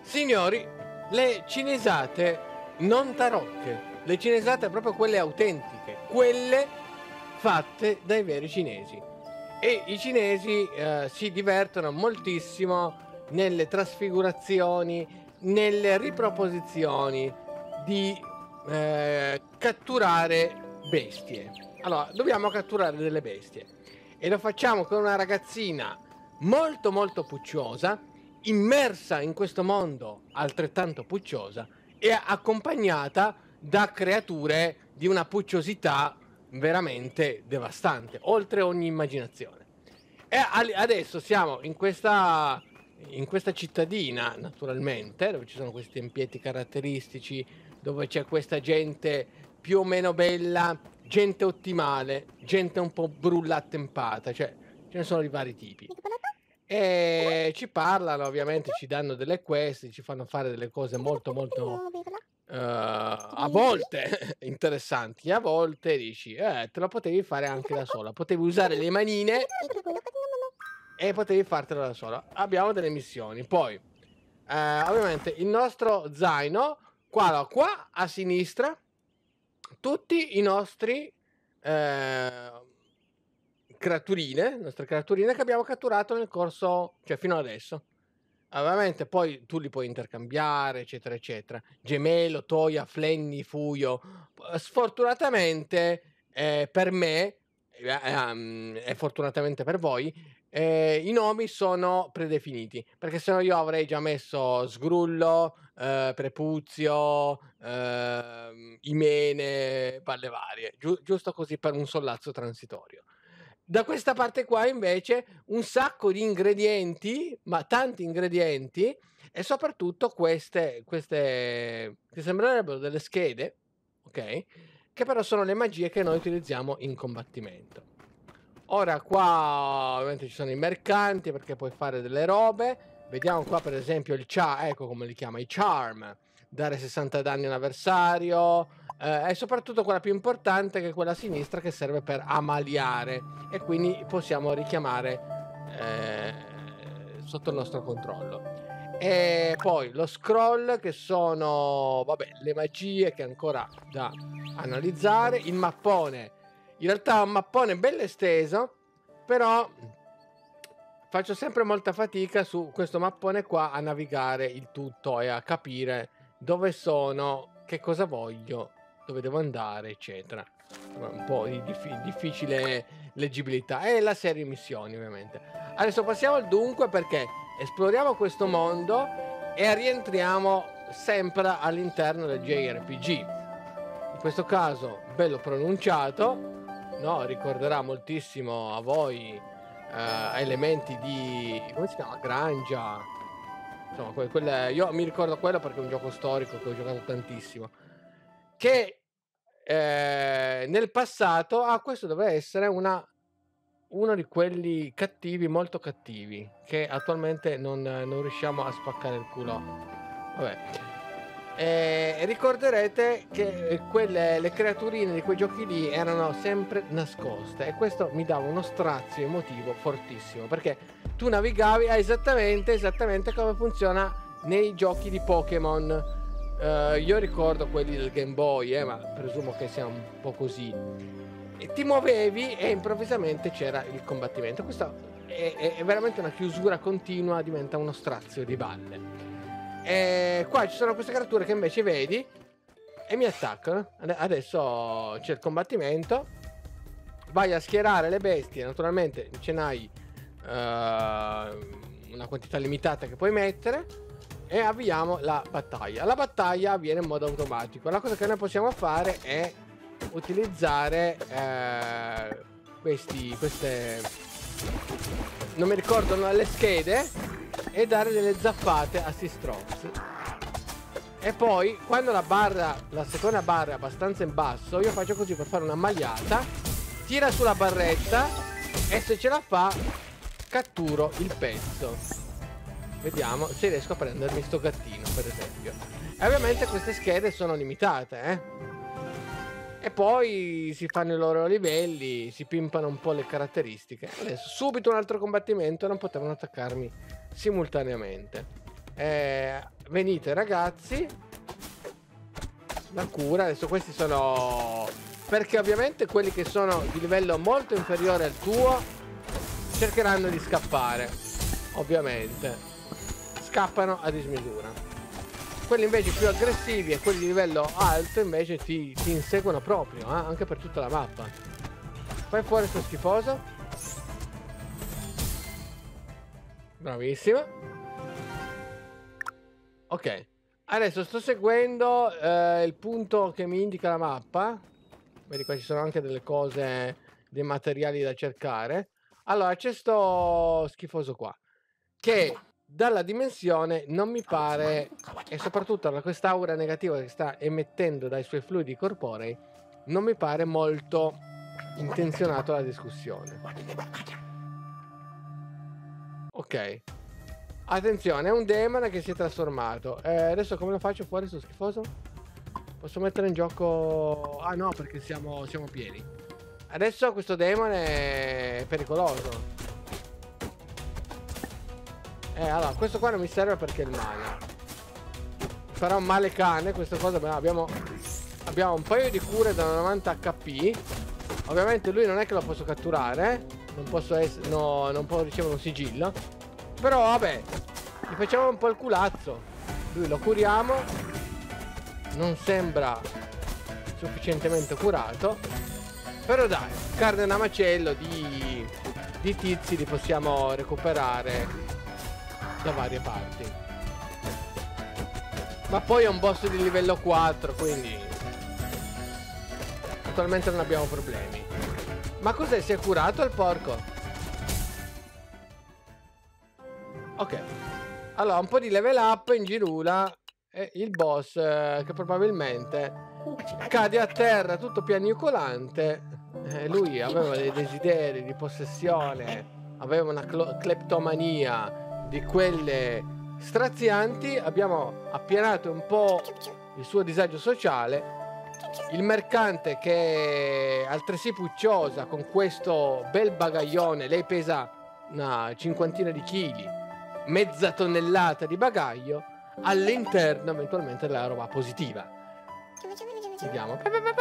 Signori, le cinesate non tarocche, le cinesate proprio quelle autentiche, quelle fatte dai veri cinesi. E i cinesi si divertono moltissimo nelle trasfigurazioni, nelle riproposizioni di catturare bestie. Allora, dobbiamo catturare delle bestie e lo facciamo con una ragazzina molto molto pucciosa, immersa in questo mondo altrettanto pucciosa e accompagnata da creature di una pucciosità veramente devastante, oltre ogni immaginazione. E adesso siamo in questa cittadina, naturalmente, dove ci sono questi tempietti caratteristici, dove c'è questa gente più o meno bella, gente ottimale, gente un po' brulla attempata, cioè ce ne sono di vari tipi. E ci parlano, ovviamente, ci danno delle quest, ci fanno fare delle cose molto molto a volte interessanti, a volte dici, te lo potevi fare anche da sola, potevi usare le manine e potevi fartelo da sola. Abbiamo delle missioni, poi ovviamente il nostro zaino, qua a sinistra, tutti i nostri nostre creaturine che abbiamo catturato nel corso, cioè fino adesso. Ovviamente poi tu li puoi intercambiare, eccetera, eccetera. Gemello, Toia, Flenni, Fuyo. Sfortunatamente per me, e fortunatamente per voi, i nomi sono predefiniti, perché sennò io avrei già messo Sgrullo, Prepuzio, Imene, palle varie, giusto così per un sollazzo transitorio. Da questa parte qua invece un sacco di ingredienti, ma tanti ingredienti, e soprattutto queste che sembrerebbero delle schede, ok? Che però sono le magie che noi utilizziamo in combattimento. Ora qua ovviamente ci sono i mercanti perché puoi fare delle robe. Vediamo qua per esempio il ecco come li chiama, i charm, dare 60 danni all'avversario, e soprattutto quella più importante che è quella a sinistra che serve per amaliare e quindi possiamo richiamare sotto il nostro controllo. E poi lo scroll che sono, vabbè, le magie che ancora da analizzare, il mappone. In realtà è un mappone bello esteso, però faccio sempre molta fatica su questo mappone qua a navigare il tutto e a capire dove sono, che cosa voglio, dove devo andare, eccetera. Un po' di difficile leggibilità. E la serie missioni, ovviamente. Adesso passiamo al dunque, perché esploriamo questo mondo e rientriamo sempre all'interno del JRPG. In questo caso bello pronunciato, no? Ricorderà moltissimo a voi elementi di, come si chiama? Grangia. Insomma, io mi ricordo quello perché è un gioco storico che ho giocato tantissimo, che nel passato questo doveva essere uno di quelli cattivi, molto cattivi, che attualmente non riusciamo a spaccare il culo. Vabbè. Ricorderete che le creaturine di quei giochi lì erano sempre nascoste, e questo mi dava uno strazio emotivo fortissimo, perché tu navigavi esattamente come funziona nei giochi di Pokémon. Io ricordo quelli del Game Boy, ma presumo che sia un po' così. E ti muovevi e improvvisamente c'era il combattimento. Questa è veramente una chiusura continua, diventa uno strazio di balle. E qua ci sono queste creature che invece vedi e mi attaccano. Adesso c'è il combattimento. Vai a schierare le bestie. Naturalmente ce n'hai una quantità limitata che puoi mettere, e avviamo la battaglia. La battaglia avviene in modo automatico. La cosa che noi possiamo fare è utilizzare queste, non mi ricordo, le schede, e dare delle zappate a sti stronzi. E poi quando la seconda barra è abbastanza in basso, io faccio così per fare una magliata, tira sulla barretta, e se ce la fa catturo il pezzo. Vediamo se riesco a prendermi sto gattino, per esempio. E ovviamente queste schede sono limitate, e poi si fanno i loro livelli, si pimpano un po' le caratteristiche. Adesso subito un altro combattimento, non potevano attaccarmi simultaneamente. venite ragazzi. La cura, adesso questi sono... Perché ovviamente quelli che sono di livello molto inferiore al tuo cercheranno di scappare. Ovviamente. Scappano a dismisura. Quelli invece più aggressivi e quelli di livello alto invece ti inseguono proprio, anche per tutta la mappa. Fai fuori sto schifoso. Bravissimo. Ok. Adesso sto seguendo il punto che mi indica la mappa. Vedi qua ci sono anche delle cose, dei materiali da cercare. Allora c'è sto schifoso qua che dalla dimensione non mi pare, e soprattutto da quest'aura negativa che sta emettendo dai suoi fluidi corporei, non mi pare molto intenzionato alla discussione. Ok. Attenzione, è un demone che si è trasformato. Adesso come lo faccio fuori sto schifoso? Posso mettere in gioco... Ah no, perché siamo pieni. Adesso questo demone è pericoloso. Allora, questo qua non mi serve perché è il male. Farà un male cane, questa cosa. Abbiamo un paio di cure da 90 HP. Ovviamente lui non è che lo posso catturare. Non posso essere... No, non può ricevere un sigillo. Però vabbè, gli facciamo un po' il culazzo. Lui lo curiamo. Non sembra sufficientemente curato. Però dai, carne da macello di tizi li possiamo recuperare da varie parti. Ma poi è un boss di livello 4, quindi attualmente non abbiamo problemi. Ma cos'è? Si è curato il porco? Ok. Allora, un po' di level up in girula. E il boss che probabilmente cade a terra tutto piagnucolante. Lui aveva dei desideri di possessione, aveva una cleptomania di quelle strazianti. Abbiamo appianato un po' il suo disagio sociale. Il mercante, che è altresì pucciosa con questo bel bagaglione, lei pesa una cinquantina di chili, mezza tonnellata di bagaglio, all'interno eventualmente della roba positiva. Vediamo.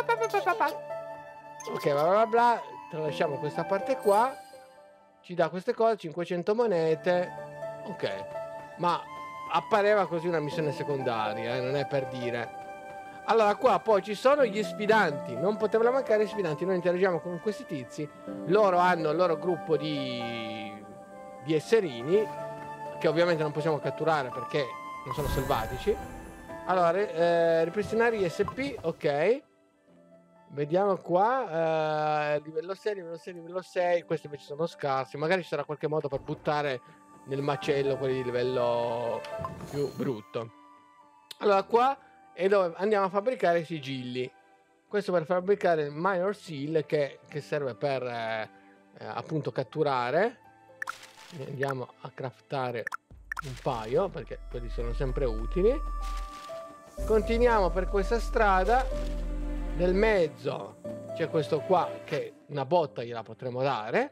Ok, bla bla bla. Tralasciamo questa parte qua. Ci dà queste cose, 500 monete. Ok. Ma appareva così una missione secondaria, non è per dire. Allora qua poi ci sono gli sfidanti. Non potevano mancare gli sfidanti. Noi interagiamo con questi tizi. Loro hanno il loro gruppo di esserini, che ovviamente non possiamo catturare perché non sono selvatici. Allora, ripristinare gli SP, ok. Vediamo qua, livello 6, livello 6, livello 6. Questi invece sono scarsi. Magari ci sarà qualche modo per buttare nel macello quelli di livello più brutto. Allora qua è dove andiamo a fabbricare i sigilli. Questo per fabbricare il minor seal che serve per appunto catturare. Andiamo a craftare un paio perché quelli sono sempre utili. Continuiamo per questa strada. Nel mezzo c'è questo qua che una botta gliela potremo dare.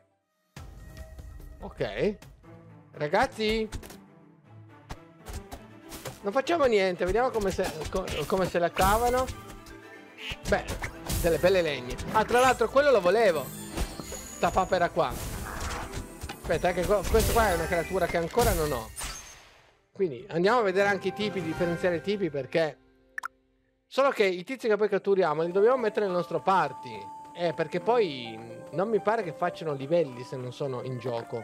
Ok ragazzi, non facciamo niente, vediamo come se la cavano. Beh, delle belle legne. Ah, tra l'altro quello lo volevo, sta papera qua. Aspetta, che questo qua è una creatura che ancora non ho. Quindi andiamo a vedere anche i tipi, differenziare i tipi, perché solo che i tizi che poi catturiamo li dobbiamo mettere nel nostro party. Perché poi non mi pare che facciano livelli se non sono in gioco.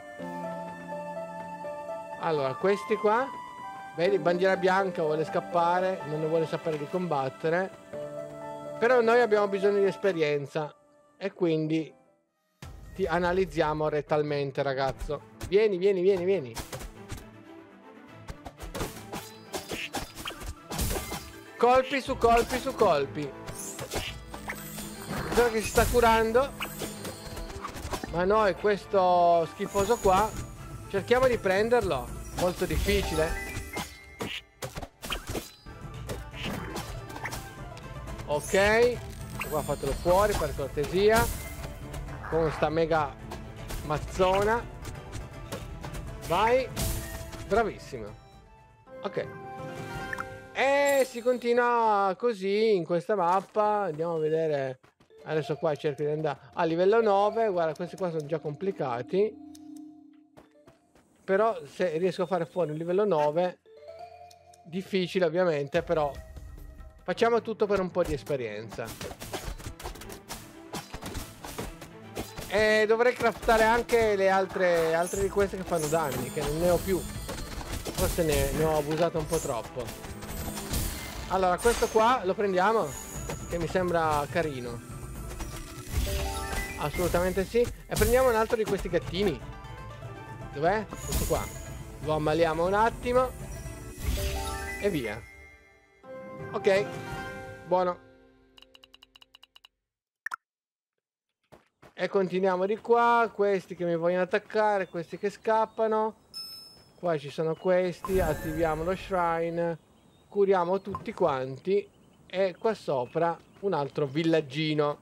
Allora, questi qua, vedi, bandiera bianca, vuole scappare, non ne vuole sapere di combattere. Però noi abbiamo bisogno di esperienza e quindi ti analizziamo rettalmente, ragazzo. Vieni, vieni, vieni, vieni. Colpi su colpi su colpi. Vedo che si sta curando. Ma noi questo schifoso qua cerchiamo di prenderlo. Molto difficile. Ok. Qua fatelo fuori per cortesia. Con sta mega mazzona. Vai. Bravissimo. Ok. E si continua così in questa mappa. Andiamo a vedere. Adesso qua cerco di andare a livello 9. Guarda, questi qua sono già complicati. Però se riesco a fare fuori un livello 9, difficile ovviamente, però facciamo tutto per un po' di esperienza. E dovrei craftare anche le altre di queste che fanno danni, che non ne ho più. Forse ne ho abusato un po' troppo. Allora, questo qua lo prendiamo, che mi sembra carino. Assolutamente sì. E prendiamo un altro di questi gattini. Dov'è? Questo qua. Lo ammaliamo un attimo. E via. Ok. Buono. E continuiamo di qua. Questi che mi vogliono attaccare. Questi che scappano. Qua ci sono questi. Attiviamo lo shrine. Curiamo tutti quanti. E qua sopra un altro villaggino.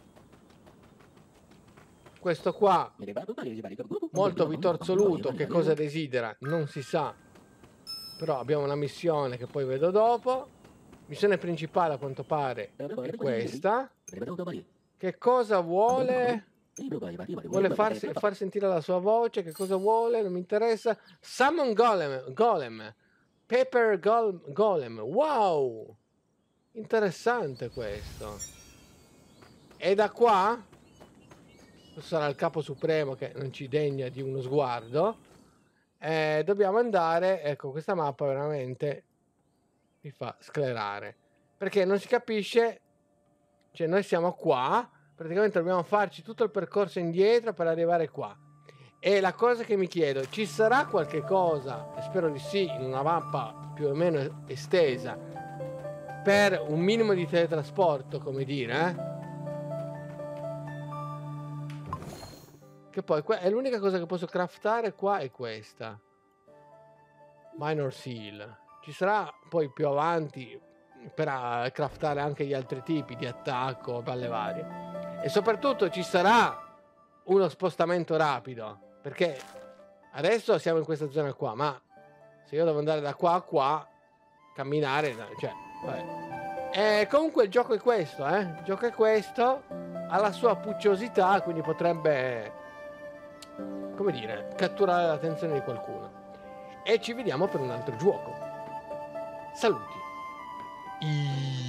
Questo qua molto vitorzoluto. Che cosa desidera? Non si sa. Però abbiamo una missione che poi vedo dopo. Missione principale a quanto pare è questa. Che cosa vuole? Vuole far sentire la sua voce. Che cosa vuole? Non mi interessa. Summon Golem. Paper Golem. Wow! Interessante questo. E da qua? Questo sarà il capo supremo che non ci degna di uno sguardo. Dobbiamo andare. Ecco, questa mappa veramente mi fa sclerare. Perché non si capisce. Cioè, noi siamo qua. Praticamente dobbiamo farci tutto il percorso indietro per arrivare qua. E la cosa che mi chiedo, ci sarà qualche cosa, e spero di sì, in una mappa più o meno estesa, per un minimo di teletrasporto, come dire, Che poi è l'unica cosa che posso craftare qua è questa. Minor Seal. Ci sarà poi più avanti per craftare anche gli altri tipi di attacco, balle varie. E soprattutto ci sarà uno spostamento rapido, perché adesso siamo in questa zona qua, ma se io devo andare da qua a qua, camminare, cioè, vabbè. Comunque il gioco è questo, Il gioco è questo, ha la sua pucciosità, quindi potrebbe, come dire, catturare l'attenzione di qualcuno. E ci vediamo per un altro gioco. Saluti.